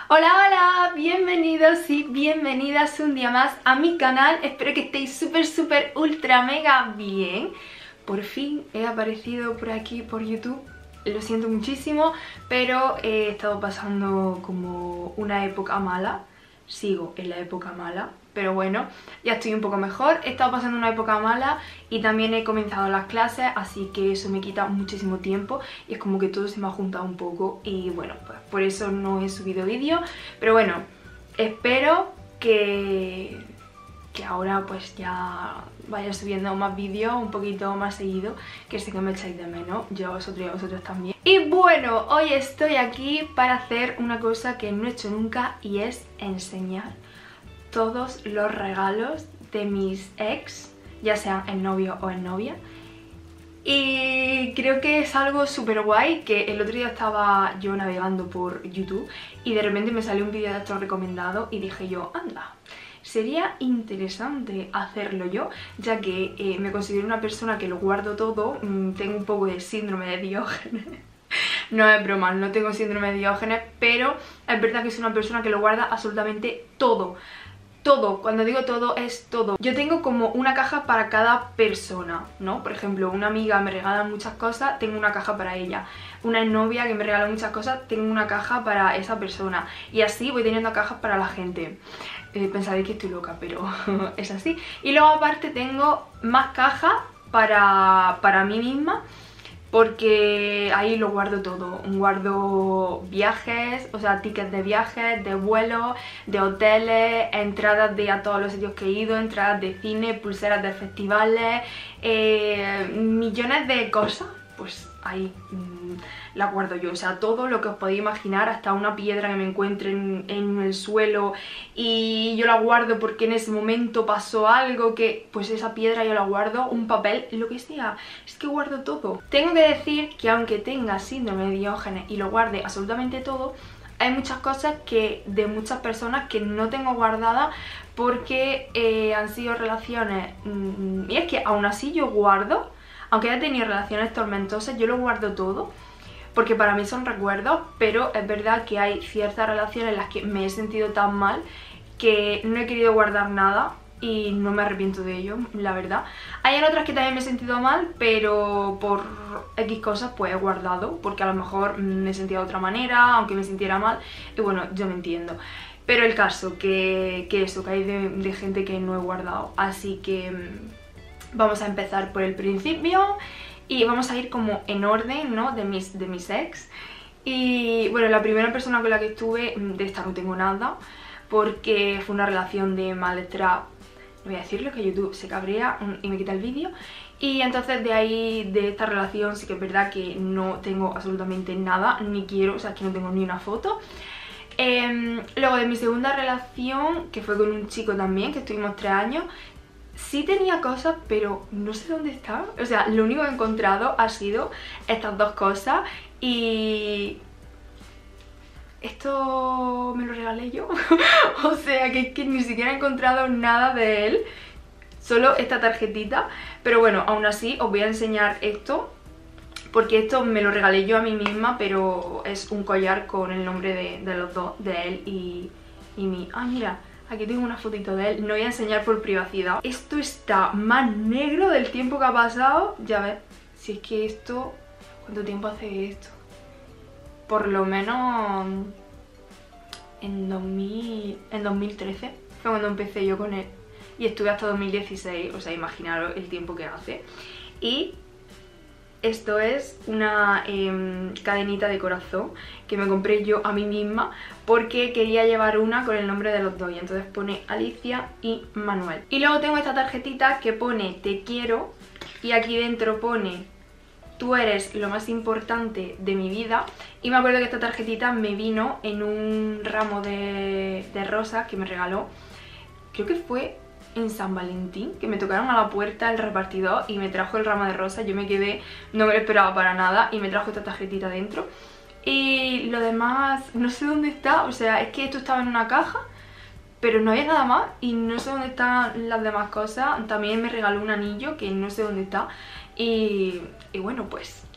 Hola, hola, bienvenidos y bienvenidas un día más a mi canal. Espero que estéis súper ultra mega bien. Por fin he aparecido por aquí por YouTube. Lo siento muchísimo, pero he estado pasando como una época mala. Sigo en la época mala, pero bueno, ya estoy un poco mejor. He estado pasando una época mala y también he comenzado las clases, así que eso me quita muchísimo tiempo y es como que todo se me ha juntado un poco y bueno, pues por eso no he subido vídeo. Pero bueno, espero que ahora pues ya vaya subiendo más vídeos un poquito más seguido, que sé que me echáis de menos, yo a vosotros y a vosotros también. Y bueno, hoy estoy aquí para hacer una cosa que no he hecho nunca y es enseñar todos los regalos de mis ex, ya sean en novio o en novia. Y creo que es algo súper guay, que el otro día estaba yo navegando por YouTube y de repente me salió un vídeo de estos recomendado y dije yo, anda, sería interesante hacerlo yo, ya que me considero una persona que lo guardo todo. Tengo un poco de síndrome de Diógenes. No es broma, no tengo síndrome de Diógenes, pero es verdad que soy una persona que lo guarda absolutamente todo. Todo, cuando digo todo es todo. Yo tengo como una caja para cada persona, ¿no? Por ejemplo, una amiga me regala muchas cosas, tengo una caja para ella. Una novia que me regala muchas cosas, tengo una caja para esa persona. Y así voy teniendo cajas para la gente. Pensaréis que estoy loca, pero es así. Y luego aparte tengo más cajas para mí misma, porque ahí lo guardo todo. Guardo viajes, o sea, tickets de viajes, de vuelos, de hoteles, entradas de a todos los sitios que he ido, entradas de cine, pulseras de festivales, millones de cosas, pues ahí la guardo yo. O sea, todo lo que os podéis imaginar, hasta una piedra que me encuentre en el suelo y yo la guardo porque en ese momento pasó algo, que pues esa piedra yo la guardo, un papel, lo que sea, es que guardo todo. Tengo que decir que aunque tenga síndrome de Diógenes y lo guarde absolutamente todo, hay muchas cosas que de muchas personas que no tengo guardadas porque han sido relaciones, y es que aún así yo guardo, aunque haya tenido relaciones tormentosas, yo lo guardo todo porque para mí son recuerdos. Pero es verdad que hay ciertas relaciones en las que me he sentido tan mal que no he querido guardar nada y no me arrepiento de ello, la verdad. Hay en otras que también me he sentido mal, pero por X cosas pues he guardado, porque a lo mejor me sentía de otra manera, aunque me sintiera mal, y bueno, yo me entiendo. Pero el caso, que hay de gente que no he guardado, así que vamos a empezar por el principio y vamos a ir como en orden, ¿no? de mis ex. Y bueno, la primera persona con la que estuve, de esta no tengo nada, porque fue una relación de maltrato. No voy a decirlo, que YouTube se cabrea y me quita el vídeo. Y entonces de ahí, de esta relación, sí que es verdad que no tengo absolutamente nada, ni quiero, o sea, que no tengo ni una foto. Luego de mi segunda relación, que fue con un chico también, que estuvimos 3 años, sí tenía cosas, pero no sé dónde están. O sea, lo único que he encontrado ha sido estas dos cosas. Y esto me lo regalé yo. O sea, que es que ni siquiera he encontrado nada de él, solo esta tarjetita. Pero bueno, aún así os voy a enseñar esto, porque esto me lo regalé yo a mí misma, pero es un collar con el nombre de los dos, de él y mí. Ah, mira, aquí tengo una fotito de él, no voy a enseñar por privacidad. Esto está más negro del tiempo que ha pasado. Ya ves, si es que esto... ¿Cuánto tiempo hace esto? Por lo menos en 2013 fue cuando empecé yo con él. Y estuve hasta 2016, o sea, imaginaros el tiempo que hace. Y esto es una cadenita de corazón que me compré yo a mí misma porque quería llevar una con el nombre de los dos, y entonces pone Alicia y Manuel. Y luego tengo esta tarjetita que pone te quiero, y aquí dentro pone tú eres lo más importante de mi vida. Y me acuerdo que esta tarjetita me vino en un ramo de rosas que me regaló, creo que fue en San Valentín, que me tocaron a la puerta el repartidor y me trajo el ramo de rosas. Yo me quedé, no me lo esperaba para nada, y me trajo esta tarjetita dentro. Y lo demás no sé dónde está, o sea, es que esto estaba en una caja, pero no había nada más y no sé dónde están las demás cosas. También me regaló un anillo que no sé dónde está. Y bueno, pues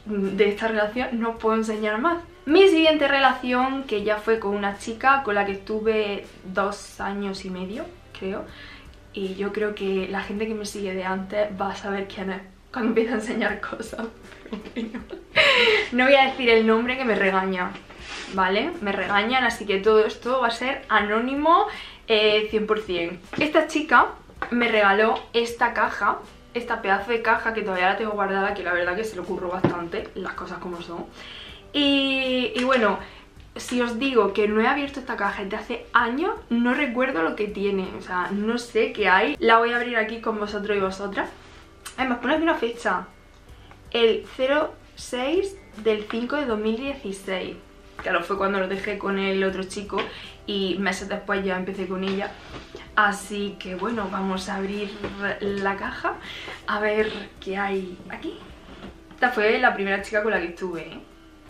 de esta relación no puedo enseñar más. Mi siguiente relación, que ya fue con una chica con la que estuve 2 años y medio, creo. Y yo creo que la gente que me sigue de antes va a saber quién es cuando empiece a enseñar cosas. Pero bueno. No voy a decir el nombre que me regaña, ¿vale? Me regañan, así que todo esto va a ser anónimo 100%. Esta chica me regaló esta caja, esta pedazo de caja que todavía la tengo guardada, que la verdad que se le ocurrió bastante, las cosas como son. Y bueno, si os digo que no he abierto esta caja desde hace años, no recuerdo lo que tiene, o sea, no sé qué hay. La voy a abrir aquí con vosotros y vosotras. Además, ponedme una fecha, el 06 del 5 de 2016. Claro, fue cuando lo dejé con el otro chico y meses después ya empecé con ella. Así que bueno, vamos a abrir la caja a ver qué hay aquí. Esta fue la primera chica con la que estuve, ¿eh?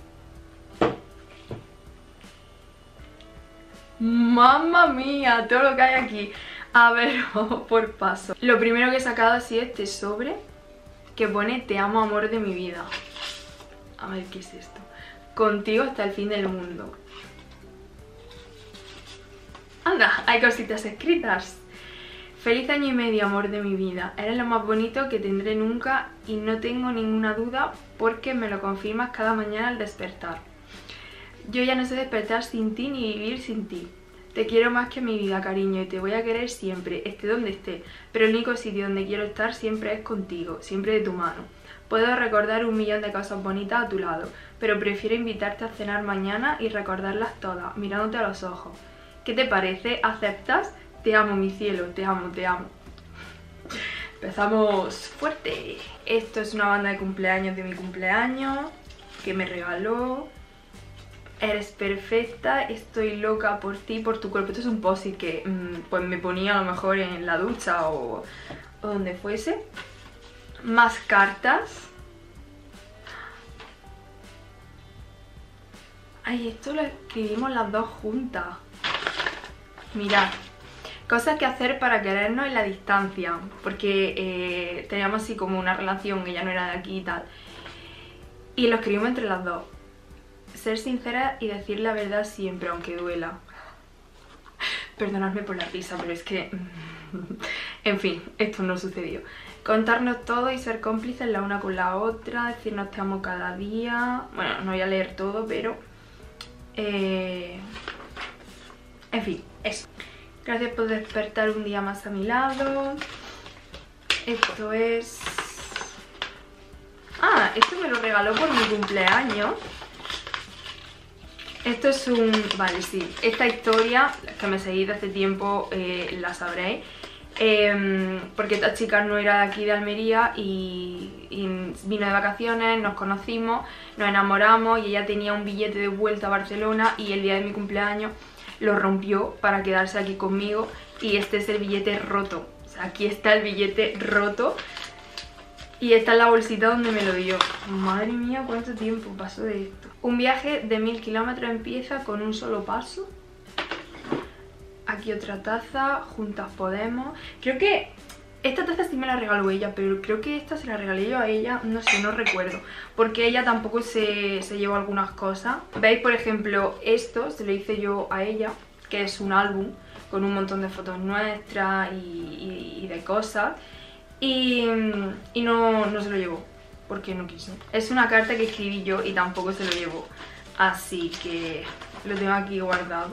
¡Mamma mía! Todo lo que hay aquí. A ver, vamos por paso. Lo primero que he sacado así es este sobre que pone "Te amo, amor de mi vida". A ver, ¿qué es esto? Contigo hasta el fin del mundo. Anda, hay cositas escritas. Feliz año y medio, amor de mi vida. Eres lo más bonito que tendré nunca y no tengo ninguna duda porque me lo confirmas cada mañana al despertar. Yo ya no sé despertar sin ti ni vivir sin ti. Te quiero más que mi vida, cariño, y te voy a querer siempre, esté donde esté. Pero el único sitio donde quiero estar siempre es contigo, siempre de tu mano. Puedo recordar 1.000.000 de cosas bonitas a tu lado, pero prefiero invitarte a cenar mañana y recordarlas todas, mirándote a los ojos. ¿Qué te parece? ¿Aceptas? Te amo, mi cielo, te amo, te amo. Empezamos fuerte. Esto es una banda de cumpleaños de mi cumpleaños que me regaló. Eres perfecta, estoy loca por ti, por tu cuerpo. Esto es un post-it que pues me ponía a lo mejor en la ducha o donde fuese. Más cartas. Ay, esto lo escribimos las dos juntas. Mirad. Cosas que hacer para querernos en la distancia. Porque teníamos así como una relación, ella no era de aquí y tal. Y lo escribimos entre las dos. Ser sincera y decir la verdad siempre, aunque duela. Perdonadme por la risa, pero es que... en fin, esto no sucedió. Contarnos todo y ser cómplices la una con la otra. Decirnos te amo cada día. Bueno, no voy a leer todo, pero... en fin, eso. Gracias por despertar un día más a mi lado. Esto es... Ah, esto me lo regaló por mi cumpleaños. Esto es un... Vale, sí. Esta historia, que me seguís de hace tiempo, la sabréis. Porque esta chica no era de aquí de Almería y vino de vacaciones, nos conocimos, nos enamoramos y ella tenía un billete de vuelta a Barcelona y el día de mi cumpleaños lo rompió para quedarse aquí conmigo y este es el billete roto. O sea, aquí está el billete roto y esta es la bolsita donde me lo dio. Madre mía, cuánto tiempo pasó de esto. Un viaje de 1000 kilómetros empieza con un solo paso. Aquí otra taza, juntas podemos. Creo que esta taza sí me la regaló ella, pero creo que esta se la regalé yo a ella, no sé, no recuerdo. Porque ella tampoco se llevó algunas cosas. ¿Veis? Por ejemplo, esto se lo hice yo a ella, que es un álbum con un montón de fotos nuestras y de cosas. Y no se lo llevó, porque no quiso. Es una carta que escribí yo y tampoco se lo llevó. Así que lo tengo aquí guardado.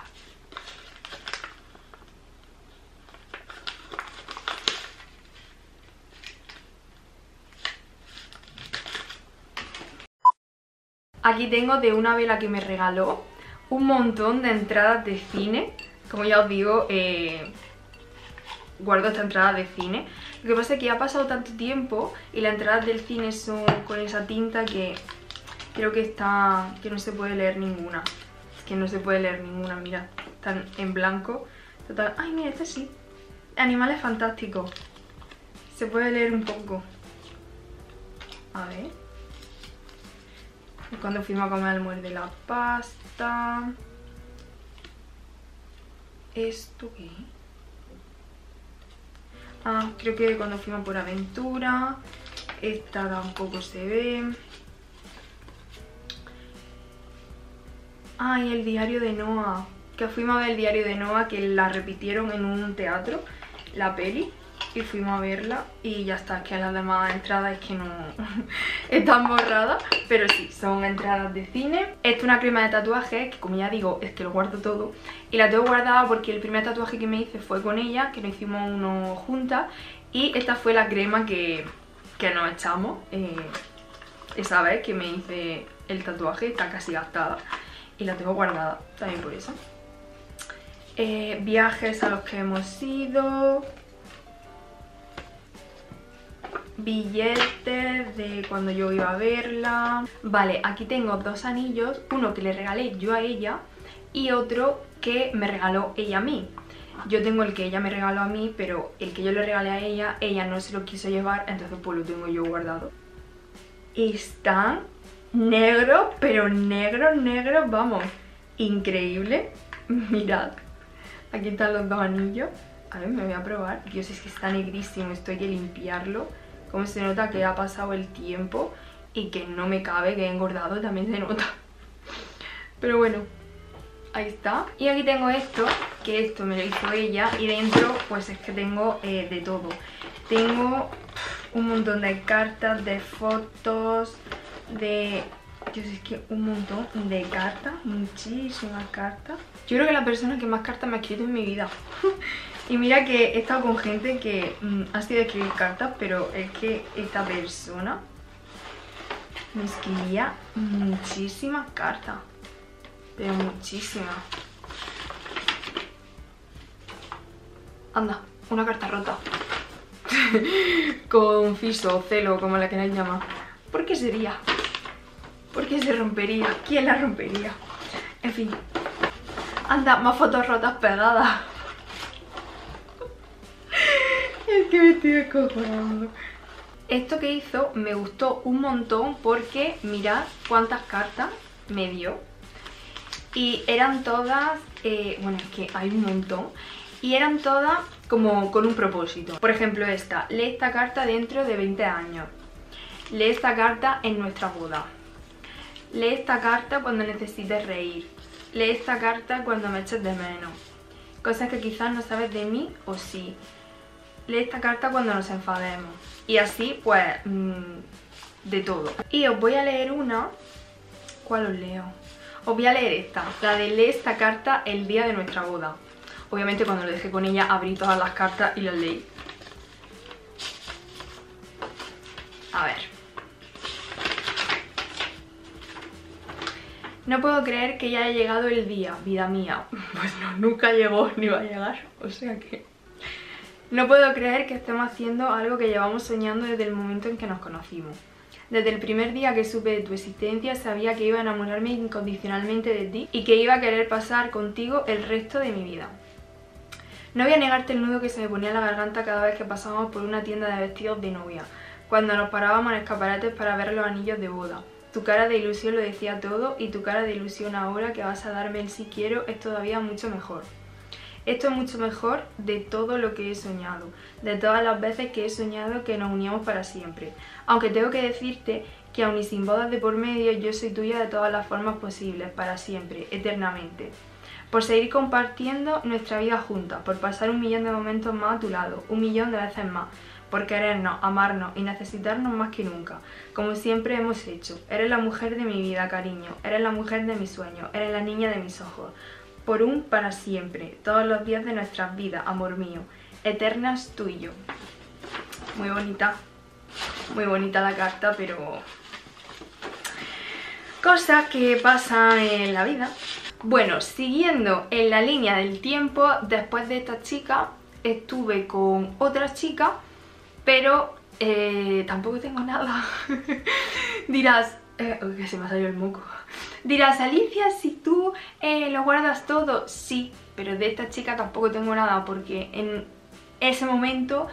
Aquí tengo de una vela que me regaló un montón de entradas de cine. Como ya os digo, guardo esta entrada de cine. Lo que pasa es que ha pasado tanto tiempo y las entradas del cine son con esa tinta que creo que que no se puede leer ninguna. Es que no se puede leer ninguna, mirad. Están en blanco. Total. Ay, mira, este sí. Animales fantásticos. Se puede leer un poco. A ver. Cuando fuimos a comer muerde la pasta. ¿Esto qué? Ah, creo que cuando fuimos por aventura. Esta tampoco se ve. Ah, y el diario de Noah, que fuimos a ver el diario de Noah, que la repitieron en un teatro, la peli, y fuimos a verla y ya está, que las demás entradas es que no están borradas, pero sí, son entradas de cine. Esta es una crema de tatuajes que, como ya digo, es que lo guardo todo y la tengo guardada porque el primer tatuaje que me hice fue con ella, que nos hicimos uno juntas, y esta fue la crema que nos echamos esa vez que me hice el tatuaje. Está casi gastada y la tengo guardada también por eso. Viajes a los que hemos ido, billetes de cuando yo iba a verla. Vale, aquí tengo dos anillos, uno que le regalé yo a ella y otro que me regaló ella a mí. Yo tengo el que ella me regaló a mí, pero el que yo le regalé a ella, ella no se lo quiso llevar, entonces pues lo tengo yo guardado. Están negros, pero negros, negros, vamos, increíble. Mirad, aquí están los dos anillos. A ver, me voy a probar. Dios, es que está negrísimo, esto hay que limpiarlo. Como se nota que ha pasado el tiempo y que no me cabe, que he engordado, también se nota. Pero bueno, ahí está. Y aquí tengo esto, que esto me lo hizo ella. Y dentro pues es que tengo de todo. Tengo un montón de cartas, de fotos, de... Dios, es que un montón de cartas, muchísimas cartas. Yo creo que la persona que más cartas me ha escrito en mi vida. Y mira que he estado con gente que ha sido escribir cartas, pero es que esta persona me escribía muchísimas cartas. Pero muchísimas. Anda, una carta rota. Confiso, celo, como la queráis llamar. ¿Por qué sería? ¿Por qué se rompería? ¿Quién la rompería? En fin. Anda, más fotos rotas pegadas. Es que me estoy descojonando. Esto que hizo me gustó un montón porque mirad cuántas cartas me dio. Y eran todas, bueno, es que hay un montón. Y eran todas como con un propósito. Por ejemplo esta, lee esta carta dentro de 20 años. Lee esta carta en nuestra boda. Lee esta carta cuando necesites reír. Lee esta carta cuando me eches de menos. Cosas que quizás no sabes de mí o sí. Lee esta carta cuando nos enfademos. Y así pues de todo. Y os voy a leer una. ¿Cuál os leo? Os voy a leer esta, la de lee esta carta el día de nuestra boda. Obviamente cuando lo dejé con ella abrí todas las cartas y las leí. A ver. No puedo creer que ya haya llegado el día, vida mía. Pues no, nunca llegó ni va a llegar. O sea que... No puedo creer que estemos haciendo algo que llevamos soñando desde el momento en que nos conocimos. Desde el primer día que supe de tu existencia sabía que iba a enamorarme incondicionalmente de ti y que iba a querer pasar contigo el resto de mi vida. No voy a negarte el nudo que se me ponía en la garganta cada vez que pasábamos por una tienda de vestidos de novia, cuando nos parábamos en escaparates para ver los anillos de boda. Tu cara de ilusión lo decía todo y tu cara de ilusión ahora que vas a darme el sí quiero es todavía mucho mejor. Esto es mucho mejor de todo lo que he soñado, de todas las veces que he soñado que nos uníamos para siempre. Aunque tengo que decirte que aun y sin bodas de por medio, yo soy tuya de todas las formas posibles, para siempre, eternamente. Por seguir compartiendo nuestra vida juntas, por pasar 1.000.000 de momentos más a tu lado, 1.000.000 de veces más, por querernos, amarnos y necesitarnos más que nunca, como siempre hemos hecho. Eres la mujer de mi vida, cariño, eres la mujer de mis sueños, eres la niña de mis ojos. Por un para siempre, todos los días de nuestras vidas, amor mío, eternas tú y yo. Muy bonita la carta, pero cosas que pasan en la vida. Bueno, siguiendo en la línea del tiempo, después de esta chica estuve con otra chica, pero tampoco tengo nada. Dirás, que se me ha salido el moco. Dirás, Alicia, si tú lo guardas todo, sí, pero de esta chica tampoco tengo nada porque en ese momento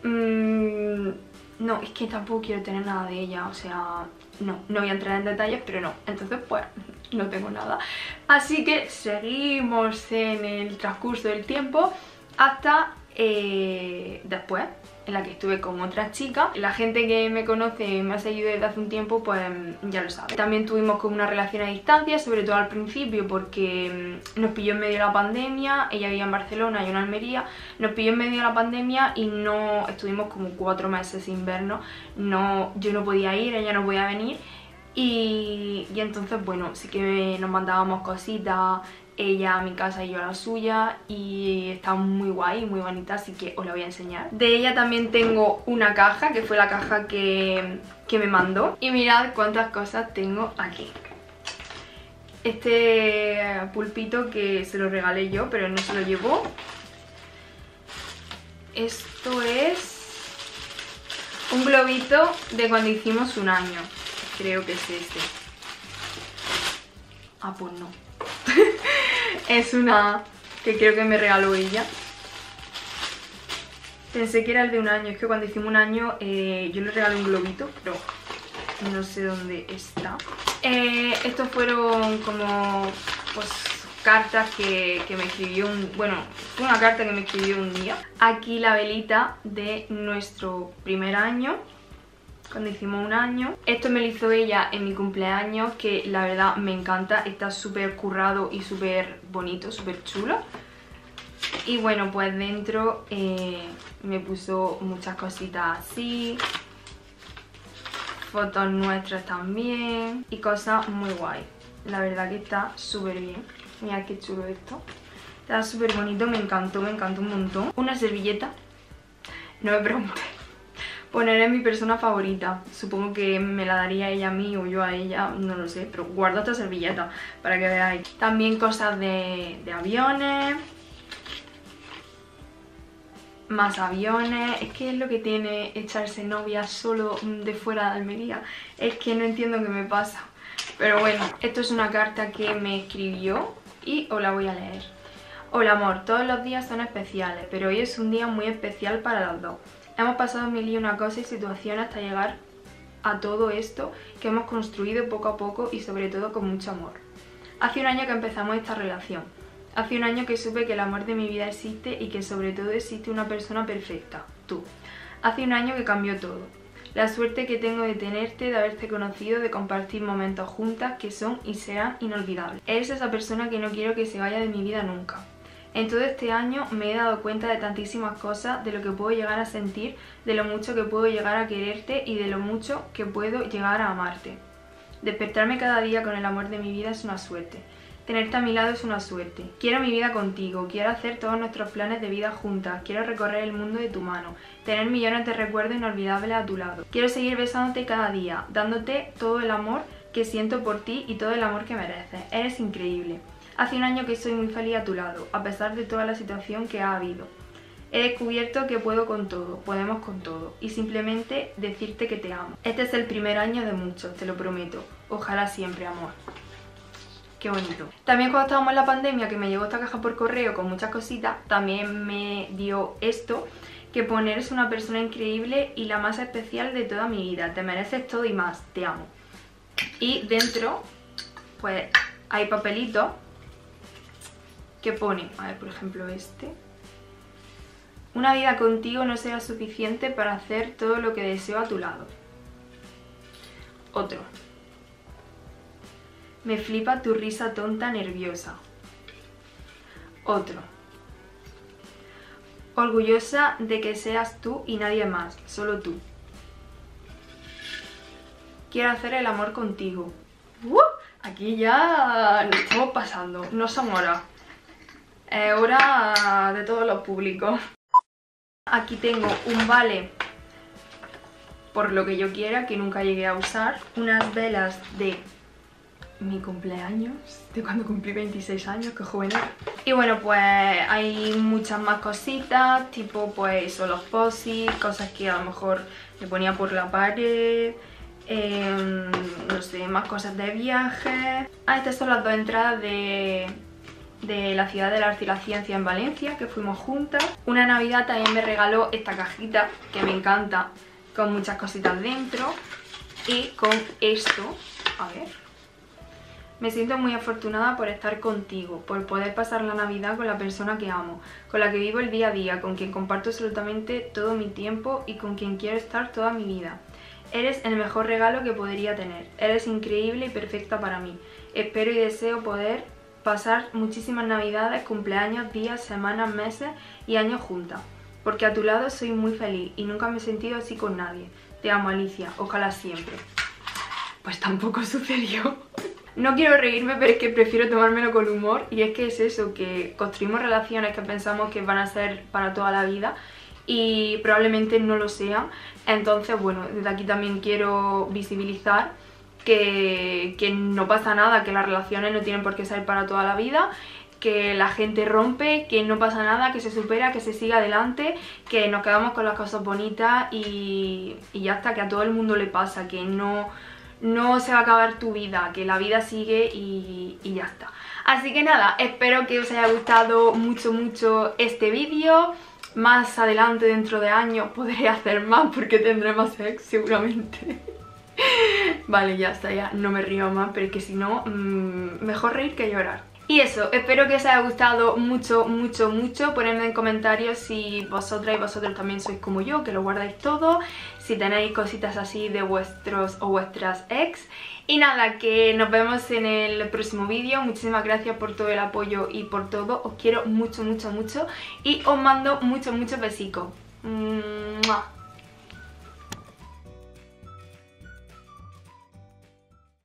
no, es que tampoco quiero tener nada de ella, o sea, no voy a entrar en detalles, pero no, entonces pues no tengo nada. Así que seguimos en el transcurso del tiempo hasta después, en la que estuve con otra chica. La gente que me conoce y me ha seguido desde hace un tiempo, pues ya lo sabe. También tuvimos como una relación a distancia, sobre todo al principio, porque nos pilló en medio de la pandemia. Ella vivía en Barcelona, yo en Almería. Nos pilló en medio de la pandemia y no estuvimos como 4 meses sin vernos. Yo no podía ir, ella no podía venir. Y entonces, bueno, sí que nos mandábamos cositas, ella a mi casa y yo a la suya, y está muy guay, muy bonita, así que os la voy a enseñar. De ella también tengo una caja, que fue la caja que me mandó, y mirad cuántas cosas tengo aquí. Este pulpito que se lo regalé yo, pero él no se lo llevó. Esto es un globito de cuando hicimos 1 año, creo que es este. Ah, pues no. Es una que creo que me regaló ella. Pensé que era el de 1 año. Es que cuando hicimos 1 año yo le regalé un globito, pero no sé dónde está. Estos fueron como pues cartas que me escribió bueno, fue una carta que me escribió un día. Aquí la velita de nuestro primer año, cuando hicimos 1 año. Esto me lo hizo ella en mi cumpleaños, que la verdad me encanta. Está súper currado y súper bonito, súper chulo. Y bueno, pues dentro me puso muchas cositas así, fotos nuestras también y cosas muy guay. La verdad que está súper bien. Mirad qué chulo esto. Está súper bonito, me encantó un montón. Una servilleta, no me pregunté. Poner en mi persona favorita. Supongo que me la daría ella a mí o yo a ella, no lo sé, pero guardo esta servilleta para que veáis. También cosas de aviones. Más aviones. Es que es lo que tiene echarse novia solo de fuera de Almería. Es que no entiendo qué me pasa. Pero bueno, esto es una carta que me escribió y os la voy a leer. Hola amor, todos los días son especiales, pero hoy es un día muy especial para los dos. Hemos pasado 1000 y una cosas y situaciones hasta llegar a todo esto que hemos construido poco a poco y sobre todo con mucho amor. Hace 1 año que empezamos esta relación. Hace 1 año que supe que el amor de mi vida existe y que sobre todo existe una persona perfecta, tú. Hace 1 año que cambió todo. La suerte que tengo de tenerte, de haberte conocido, de compartir momentos juntas que son y serán inolvidables. Eres esa persona que no quiero que se vaya de mi vida nunca. En todo este año me he dado cuenta de tantísimas cosas, de lo que puedo llegar a sentir, de lo mucho que puedo llegar a quererte y de lo mucho que puedo llegar a amarte. Despertarme cada día con el amor de mi vida es una suerte. Tenerte a mi lado es una suerte. Quiero mi vida contigo, quiero hacer todos nuestros planes de vida juntas, quiero recorrer el mundo de tu mano, tener millones de recuerdos inolvidables a tu lado. Quiero seguir besándote cada día, dándote todo el amor que siento por ti y todo el amor que mereces. Eres increíble. Hace 1 año que soy muy feliz a tu lado, a pesar de toda la situación que ha habido. He descubierto que puedo con todo, podemos con todo, y simplemente decirte que te amo. Este es el primer año de muchos, te lo prometo. Ojalá siempre, amor. Qué bonito. También cuando estábamos en la pandemia, que me llegó esta caja por correo con muchas cositas, también me dio esto, que pone: eres una persona increíble y la más especial de toda mi vida. Te mereces todo y más, te amo. Y dentro, pues, hay papelitos que pone, a ver, por ejemplo este: una vida contigo no será suficiente para hacer todo lo que deseo a tu lado. Otro: me flipa tu risa tonta nerviosa. Otro: orgullosa de que seas tú y nadie más, solo tú. Quiero hacer el amor contigo. Aquí ya nos estamos pasando, no son horas. Es hora de todos los públicos. Aquí tengo un vale por lo que yo quiera, que nunca llegué a usar. Unas velas de mi cumpleaños, de cuando cumplí 26 años, que joven era. Y bueno, pues hay muchas más cositas, tipo pues eso, los posis, cosas que a lo mejor le ponía por la pared, no sé, más cosas de viaje. Estas son las 2 entradas de la Ciudad del Arte y la Ciencia en Valencia, que fuimos juntas. Una Navidad también me regaló esta cajita, que me encanta, con muchas cositas dentro. Y con esto, a ver, Me siento muy afortunada por estar contigo, por poder pasar la Navidad con la persona que amo, con la que vivo el día a día, con quien comparto absolutamente todo mi tiempo y con quien quiero estar toda mi vida. Eres el mejor regalo que podría tener, eres increíble y perfecta para mí. Espero y deseo poder pasar muchísimas Navidades, cumpleaños, días, semanas, meses y años juntas, porque a tu lado soy muy feliz y nunca me he sentido así con nadie. Te amo, Alicia, ojalá siempre. Pues tampoco sucedió. No quiero reírme, pero es que prefiero tomármelo con humor, y es que es eso, que construimos relaciones que pensamos que van a ser para toda la vida y probablemente no lo sean. Entonces, bueno, desde aquí también quiero visibilizar que no pasa nada, que las relaciones no tienen por qué ser para toda la vida, que la gente rompe, que no pasa nada, que se supera, que se siga adelante, que nos quedamos con las cosas bonitas y ya está, que a todo el mundo le pasa, que no se va a acabar tu vida, que la vida sigue y ya está. Así que nada, espero que os haya gustado mucho este vídeo. Más adelante, dentro de años, podré hacer más porque tendré más ex seguramente. Vale, ya está, ya no me río más, pero es que si no, mejor reír que llorar. Y eso, espero que os haya gustado mucho. Ponedme en comentarios si vosotras y vosotros también sois como yo, que lo guardáis todo, si tenéis cositas así de vuestros o vuestras ex. Y nada, que nos vemos en el próximo vídeo. Muchísimas gracias por todo el apoyo y por todo. Os quiero mucho y os mando muchos besicos. ¡Mua!